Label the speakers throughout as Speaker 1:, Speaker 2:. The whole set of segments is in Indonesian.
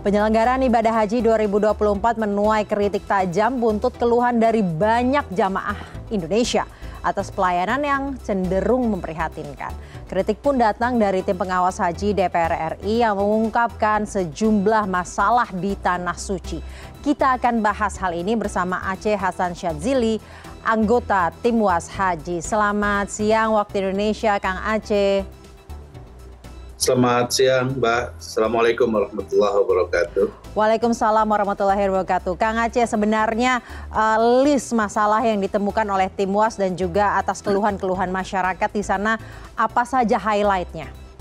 Speaker 1: Penyelenggaraan ibadah haji 2024 menuai kritik tajam buntut keluhan dari banyak jamaah Indonesia atas pelayanan yang cenderung memprihatinkan. Kritik pun datang dari tim pengawas haji DPR RI yang mengungkapkan sejumlah masalah di Tanah Suci. Kita akan bahas hal ini bersama Aceh Hasan Syadzili, anggota tim Was Haji. Selamat siang waktu Indonesia, Kang Aceh.
Speaker 2: Selamat siang, Mbak. Assalamualaikum warahmatullahi wabarakatuh.
Speaker 1: Waalaikumsalam warahmatullahi wabarakatuh. Kang Aceh, sebenarnya list masalah yang ditemukan oleh tim Was dan juga atas keluhan-keluhan masyarakat di sana, apa saja highlight-nya?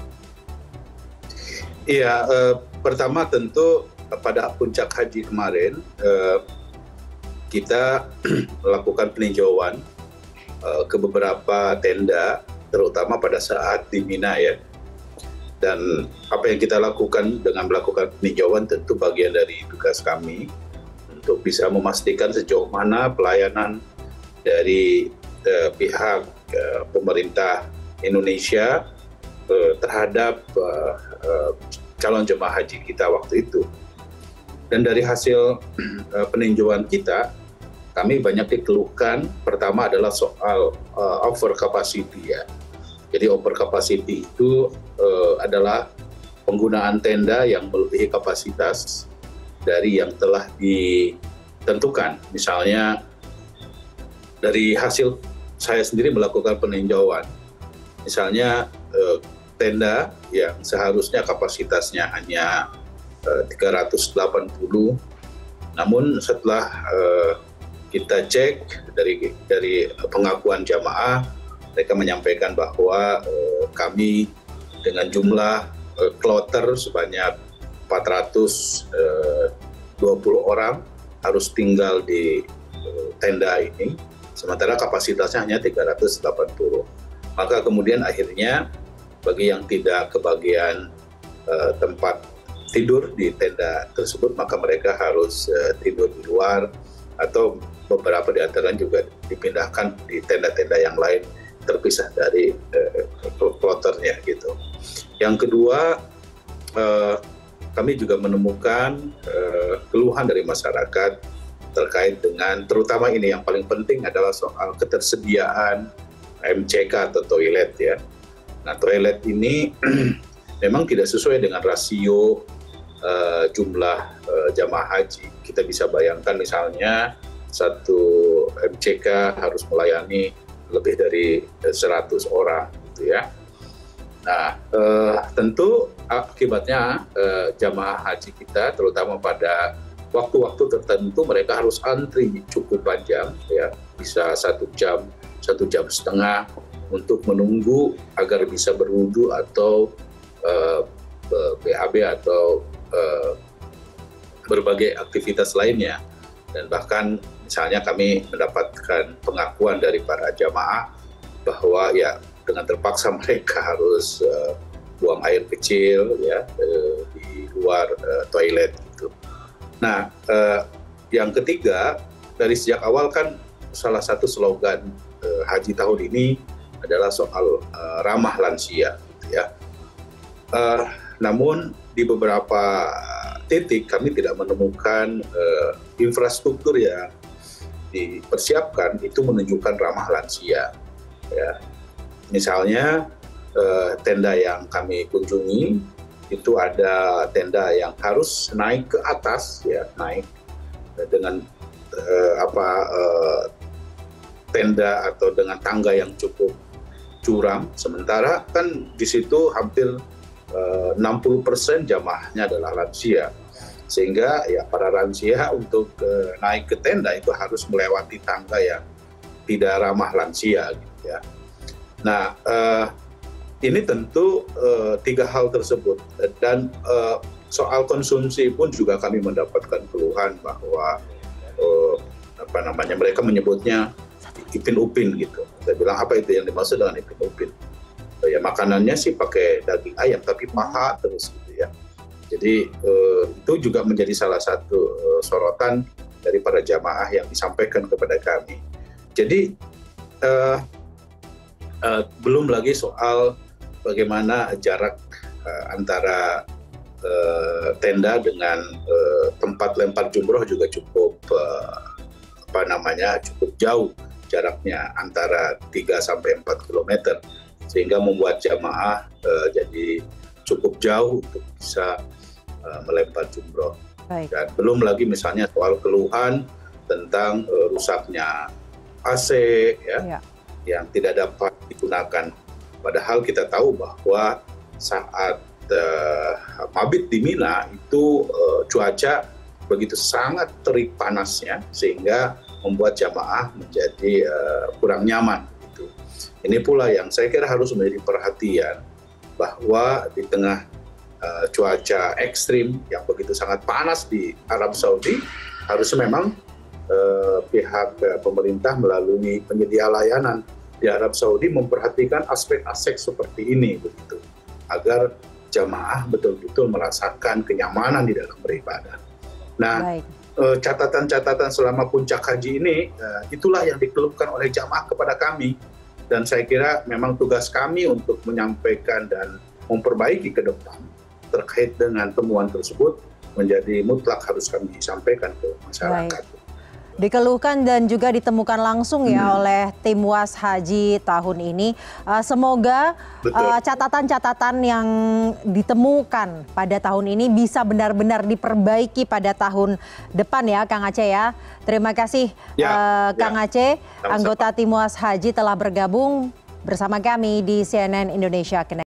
Speaker 2: Iya, pertama tentu pada puncak haji kemarin kita melakukan peninjauan ke beberapa tenda, terutama pada saat di Mina ya. Dan apa yang kita lakukan dengan melakukan peninjauan tentu bagian dari tugas kami untuk bisa memastikan sejauh mana pelayanan dari pihak pemerintah Indonesia terhadap calon jemaah haji kita waktu itu. Dan dari hasil peninjauan kita, kami banyak dikeluhkan. Pertama adalah soal over capacity ya. Jadi over capacity itu adalah penggunaan tenda yang melebihi kapasitas dari yang telah ditentukan. Misalnya dari hasil saya sendiri melakukan peninjauan, misalnya tenda yang seharusnya kapasitasnya hanya 380, namun setelah kita cek dari pengakuan jamaah, mereka menyampaikan bahwa kami dengan jumlah kloter sebanyak 420 orang harus tinggal di tenda ini, sementara kapasitasnya hanya 380. Maka kemudian akhirnya bagi yang tidak kebagian tempat tidur di tenda tersebut, maka mereka harus tidur di luar atau beberapa di antaranya juga dipindahkan di tenda-tenda yang lain terpisah dari kloternya gitu. Yang kedua, kami juga menemukan keluhan dari masyarakat terkait dengan, terutama ini yang paling penting adalah soal ketersediaan MCK atau toilet ya. Nah, toilet ini memang tidak sesuai dengan rasio jumlah jamaah haji. Kita bisa bayangkan misalnya satu MCK harus melayani lebih dari 100 orang gitu ya. Nah, tentu akibatnya jamaah haji kita terutama pada waktu-waktu tertentu mereka harus antri cukup panjang ya, bisa 1 jam, 1,5 jam untuk menunggu agar bisa berwudu atau BAB atau berbagai aktivitas lainnya. Dan bahkan misalnya kami mendapatkan pengakuan dari para jamaah bahwa ya dengan terpaksa mereka harus buang air kecil ya di luar toilet gitu. Nah, yang ketiga, dari sejak awal kan salah satu slogan haji tahun ini adalah soal ramah lansia gitu ya. Namun di beberapa titik kami tidak menemukan infrastruktur yang dipersiapkan itu menunjukkan ramah lansia. Ya. Misalnya tenda yang kami kunjungi itu ada tenda yang harus naik ke atas, ya naik dengan tenda atau dengan tangga yang cukup curam. Sementara kan di situ hampir 60% jamaahnya adalah lansia, sehingga ya para lansia untuk naik ke tenda itu harus melewati tangga yang tidak ramah lansia gitu ya. Nah, ini tentu 3 hal tersebut, dan soal konsumsi pun juga kami mendapatkan keluhan bahwa mereka menyebutnya ipin upin gitu. Saya bilang apa itu yang dimaksud dengan ipin upin? Ya makanannya sih pakai daging ayam tapi paha terus gitu ya. Jadi itu juga menjadi salah satu sorotan dari para jamaah yang disampaikan kepada kami. Jadi belum lagi soal bagaimana jarak antara tenda dengan tempat lempar jumroh juga cukup cukup jauh jaraknya, antara 3 sampai 4 kilometer, sehingga membuat jamaah jadi cukup jauh untuk bisa melempar jumroh.
Speaker 1: Baik.
Speaker 2: Dan belum lagi misalnya soal keluhan tentang rusaknya AC ya, yang tidak dapat digunakan. Padahal kita tahu bahwa saat mabit di Mina itu cuaca begitu sangat terik panasnya, sehingga membuat jamaah menjadi kurang nyaman. Gitu. Ini pula yang saya kira harus menjadi perhatian, bahwa di tengah cuaca ekstrim yang begitu sangat panas di Arab Saudi, harusnya memang pihak pemerintah melalui penyedia layanan di Arab Saudi memperhatikan aspek-aspek seperti ini, begitu, agar jamaah betul-betul merasakan kenyamanan di dalam beribadah. Nah, catatan-catatan selama puncak haji ini, itulah yang dikeluhkan oleh jamaah kepada kami. Dan saya kira memang tugas kami untuk menyampaikan dan memperbaiki ke depan terkait dengan temuan tersebut menjadi mutlak harus kami sampaikan ke masyarakat.
Speaker 1: Baik. Dikeluhkan dan juga ditemukan langsung ya oleh tim Was Haji tahun ini. Semoga catatan-catatan yang ditemukan pada tahun ini bisa benar-benar diperbaiki pada tahun depan ya, Kang Aceh ya. Terima kasih Kang Aceh, anggota tim Was Haji telah bergabung bersama kami di CNN Indonesia Connect.